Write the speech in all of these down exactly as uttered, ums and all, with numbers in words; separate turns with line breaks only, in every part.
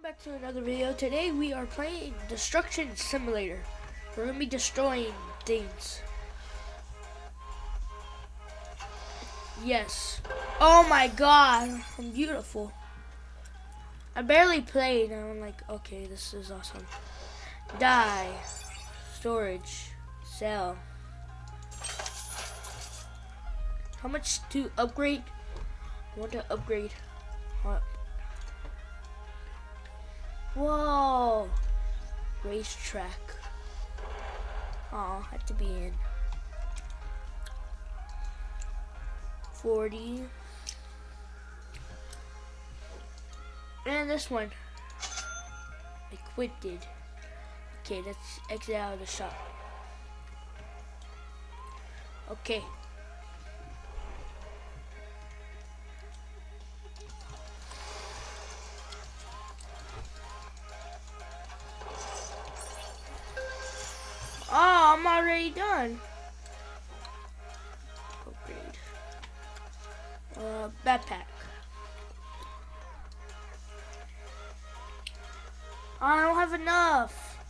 back to another video. Today we are playing Destruction Simulator. We're gonna be destroying things. Yes. Oh my god, I'm beautiful. I barely played and I'm like, okay, this is awesome. Die. Storage. Sell. How much to upgrade? I want to upgrade. What? Whoa! Racetrack. Oh, had to be in. forty. And this one. Equipped. Okay, let's exit out of the shop. Okay. Oh, I'm already done. Upgrade. Uh, backpack. I don't have enough.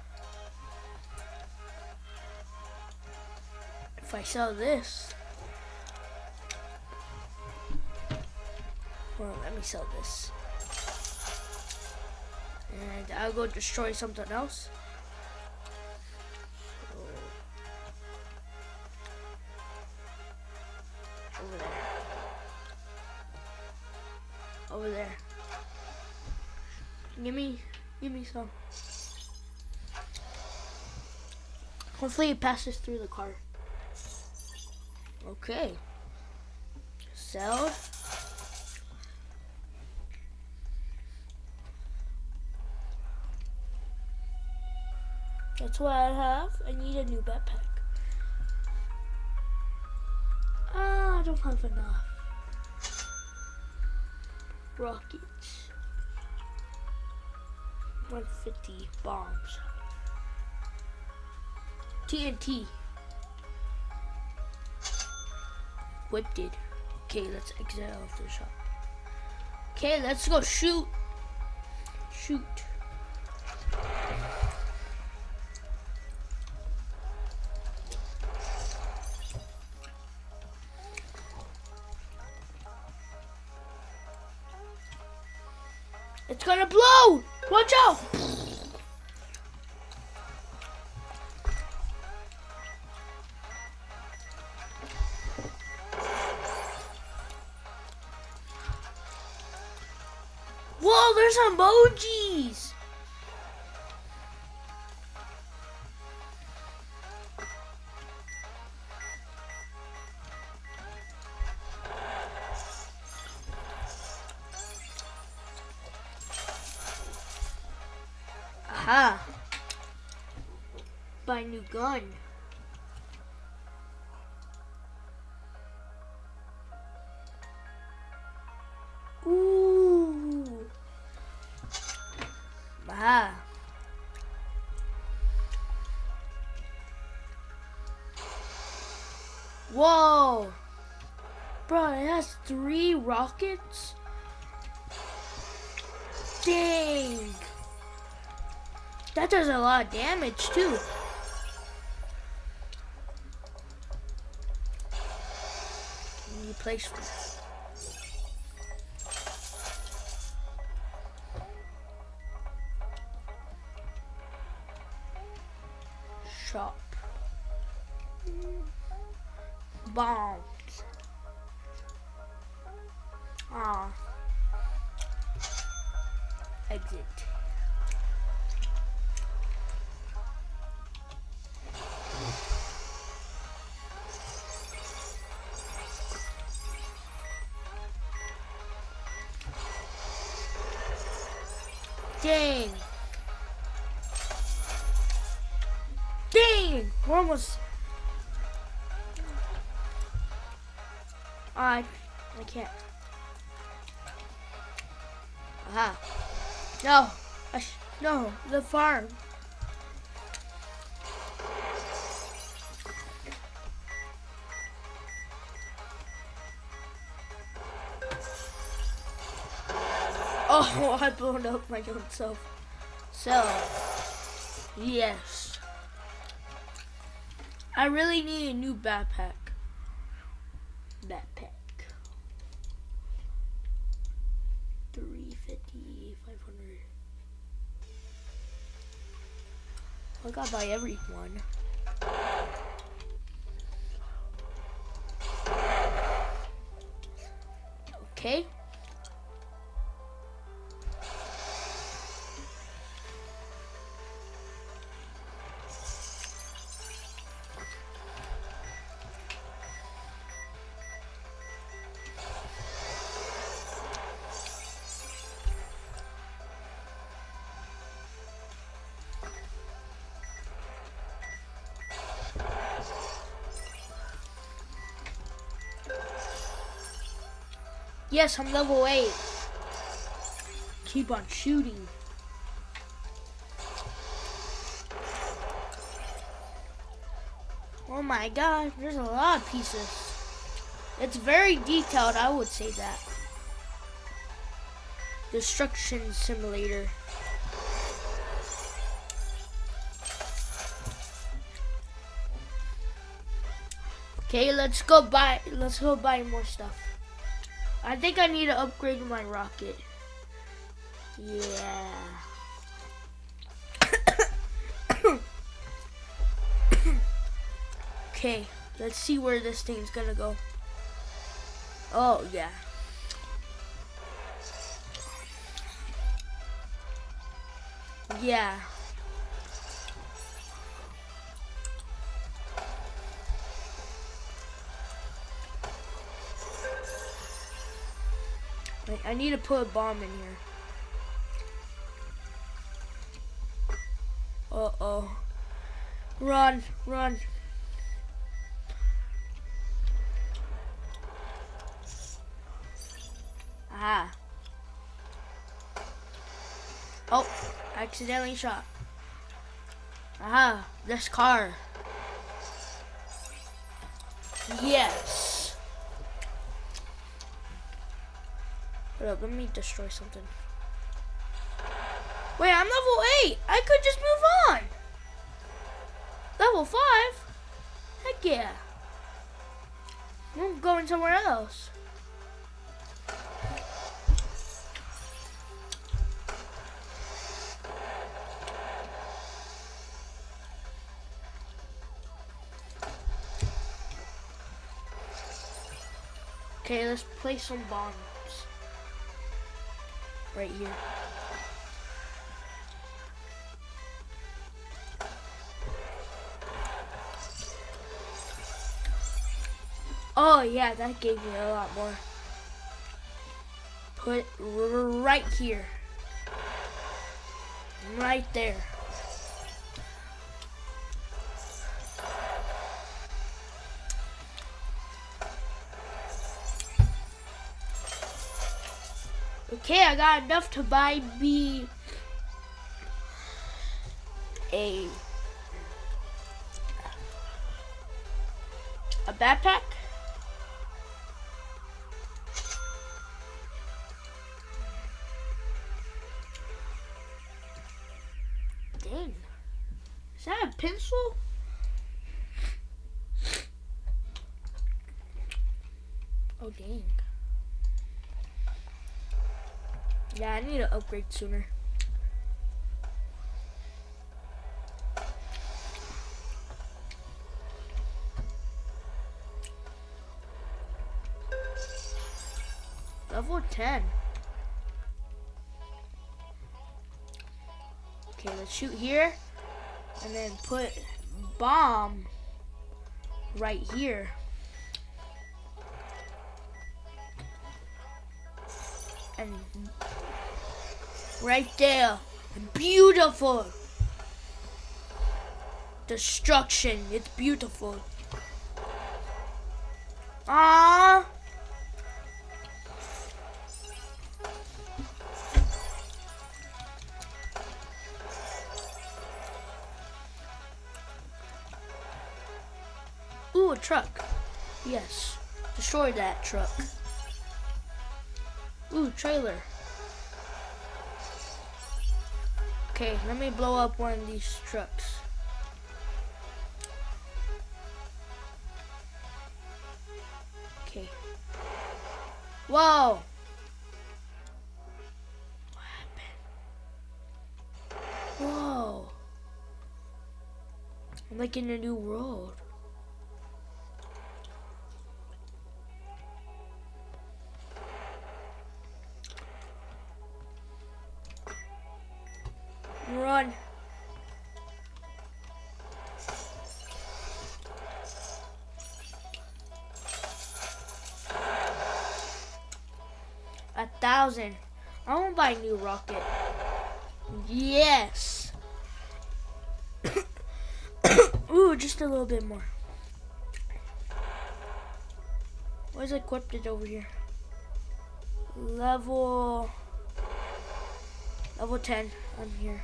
If I sell this. Well, let me sell this. And I'll go destroy something else. Over there. Over there. Give me, give me some. Hopefully it passes through the car. Okay. Sell. That's what I have. I need a new backpack. Ah, I don't have enough. Rockets. one fifty bombs. T N T. Whipped it. Okay, let's exit out of the shop. Okay, let's go shoot. Shoot. It's gonna blow! Watch out! Whoa, there's emojis! Aha! Buy a new gun. Ooh! Aha! Whoa! Bro, it has three rockets? Dang! That does a lot of damage too. New placement. Shop. Bombs. Ah. Exit. Dang. Dang. We're almost. I. I can't. Aha. No. I sh no. The farm. Oh, I blown up my own self. So, yes. I really need a new backpack. Backpack. three fifty, five hundred. I gotta buy everyone. Okay. Yes, I'm level eight. Keep on shooting. Oh my god, there's a lot of pieces. It's very detailed, I would say that. Destruction simulator. Okay, let's go buy let's go buy more stuff. I think I need to upgrade my rocket. Yeah. Okay, let's see where this thing's gonna go. Oh, yeah. Yeah. Wait, I need to put a bomb in here. Uh-oh. Run, run. Aha. Oh, accidentally shot. Aha, this car. Yes. Hold up, let me destroy something. Wait, I'm level eight. I could just move on. Level five? Heck yeah. I'm going somewhere else. Okay, let's place some bombs. Right here. Oh yeah, that gave me a lot more. Put right here. Right there. Okay, I got enough to buy me a a backpack. Dang. Is that a pencil? Oh dang. Yeah, I need to upgrade sooner. Level ten. Okay, let's shoot here. And then put bomb right here. And right there. Beautiful. Destruction. It's beautiful. Ah. Ooh, a truck. Yes. Destroy that truck. Ooh, trailer. Okay, let me blow up one of these trucks. Okay. Whoa! What happened? Whoa! I'm like in a new world. Run. A thousand. I want to buy a new rocket. Yes. Ooh, just a little bit more. Where's equipped it over here? Level. Level ten. I'm here.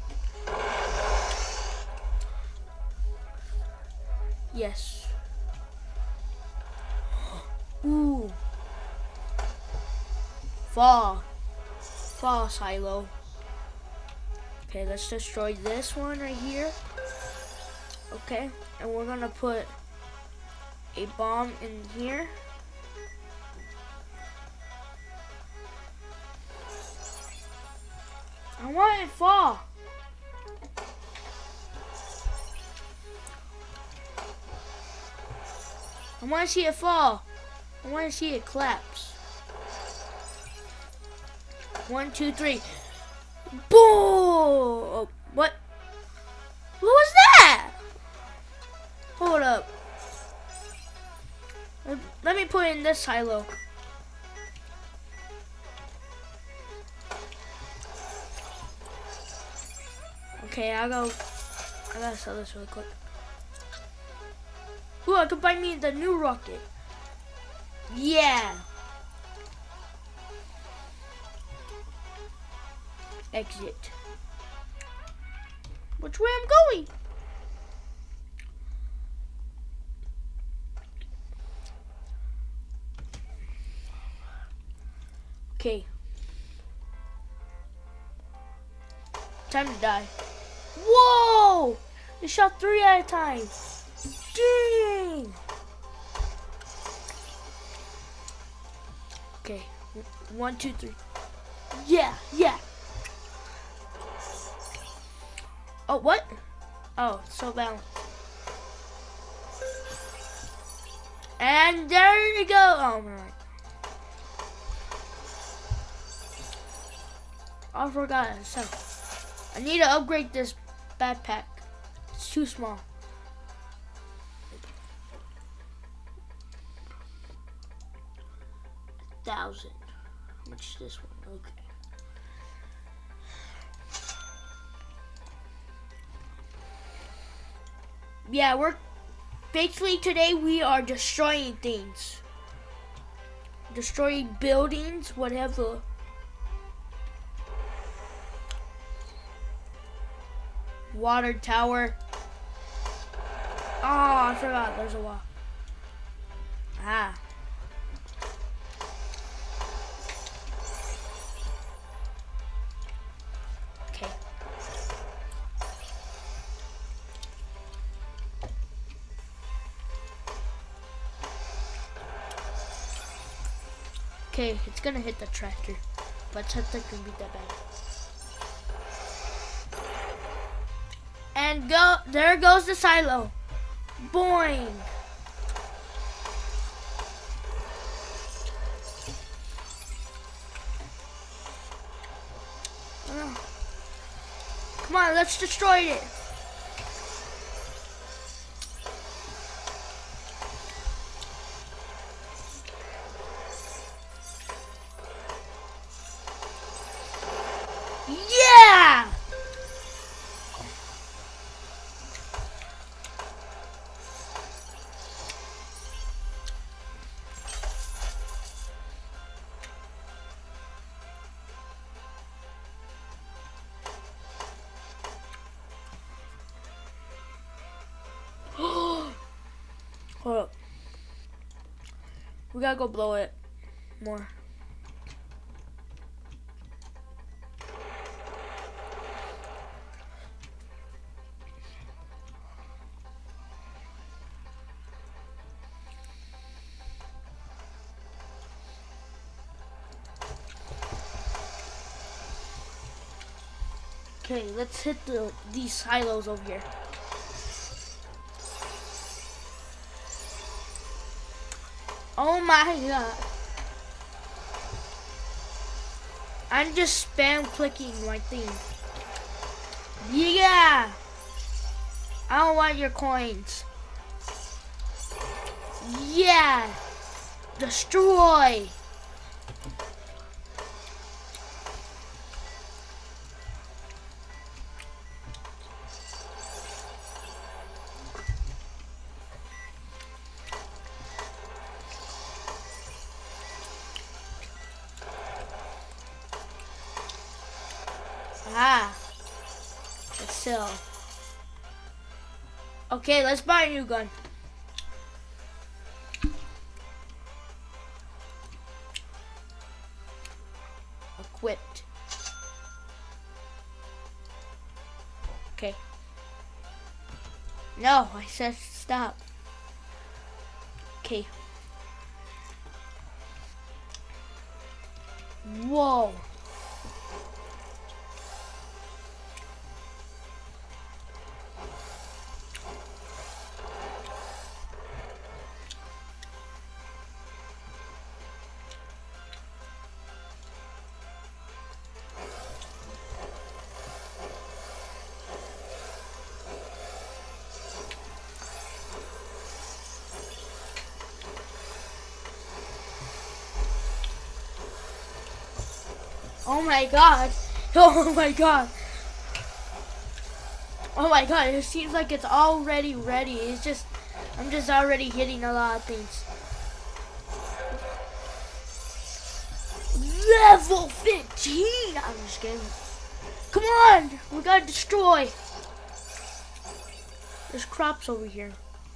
Yes. Ooh. Fall. Fall silo. Okay, let's destroy this one right here. Okay, and we're gonna put a bomb in here. I want it to fall. I want to see it fall. I want to see it collapse. One, two, three. Boom! Oh, what? What was that? Hold up. Let me put it in this silo. Okay, I'll go. I gotta sell this really quick. Ooh, I could buy me the new rocket. Yeah. Exit. Which way I'm going? Okay. Time to die. Whoa! They shot three at a time. Dang! Okay. One, two, three. Yeah, yeah. Oh, what? Oh, so balanced. And there you go. Oh, my God. I forgot. So, I need to upgrade this backpack. It's too small. A thousand. How much is this one? Okay. Yeah, we're basically today we are destroying things. Destroying buildings, whatever. Water tower. Oh, I forgot there's a wall. Ah. Okay. Okay, it's gonna hit the tractor, but it's not gonna be that bad. And go, there goes the silo. Boing. Oh. Come on, let's destroy it. Yeah! Hold up. We gotta go blow it more. Okay, let's hit the these silos over here. Oh my god. I'm just spam clicking my thing. Yeah! I don't want your coins. Yeah! Destroy! Ah, let's sell. Okay, let's buy a new gun. Equipped. Okay. No, I said stop. Okay. Whoa. Oh my god. Oh my god. Oh my god, it seems like it's already ready. It's just, I'm just already hitting a lot of things. Level fifteen! I'm just kidding. Come on! We gotta destroy. There's crops over here.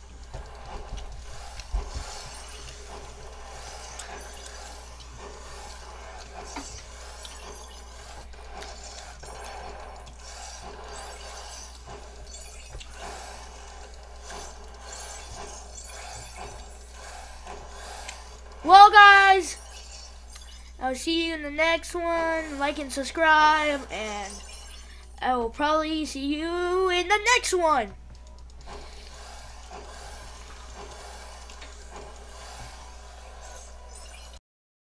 Well, guys, I'll see you in the next one. Like and subscribe, and I will probably see you in the next one.